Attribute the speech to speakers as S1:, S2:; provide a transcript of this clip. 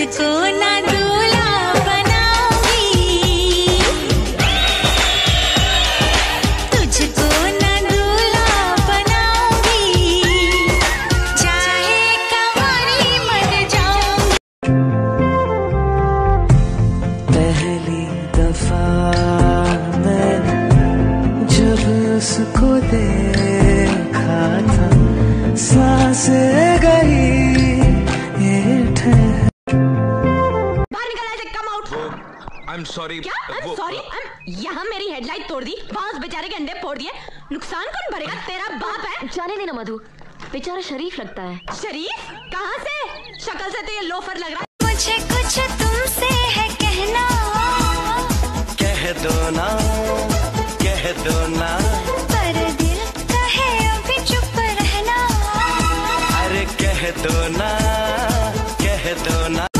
S1: तुझको ना दूल्हा बनाऊंगी, तुझको ना दूल्हा बनाऊंगी, चाहे कवाली मर जाऊंगी।
S2: पहली दफा मैंने जब उसको देखा था, सांसें गई ये ठहर।
S3: बाहर निकल ऐसे, कम आउट।
S4: I'm sorry.
S3: क्या? I'm sorry? यहाँ मेरी हेडलाइट तोड़ दी, बांस बेचारे के अंडे फोड़ दिए, नुकसान कौन भरेगा? तेरा बाप है।
S5: जाने देना मधु, बेचारा शरीफ लगता है।
S3: शरीफ? कहाँ से? शक्ल से तो ये लोफर लग रहा है।
S1: मुझे कुछ तुमसे है कहना,
S2: कह दो ना, कह दो ना,
S1: पर दिल कहे अभी चुप रहना।
S2: अरे कह दो ना, कह दो ना।